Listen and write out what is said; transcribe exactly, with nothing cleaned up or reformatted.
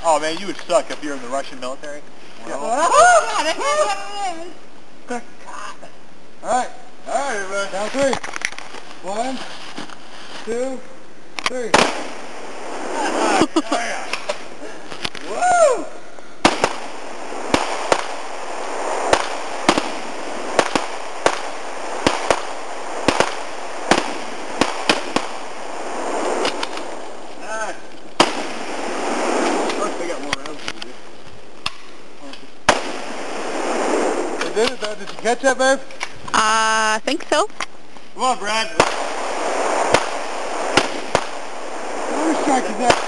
Oh man, you would suck if you're in the Russian military. Yeah. Oh, God, that's what it is. Good God. Alright. Alright, everybody. Down three. One, two, three. Woo! Did it though? Did you catch that, babe? Uh, I think so. Come on, Brad. How many strikes is that?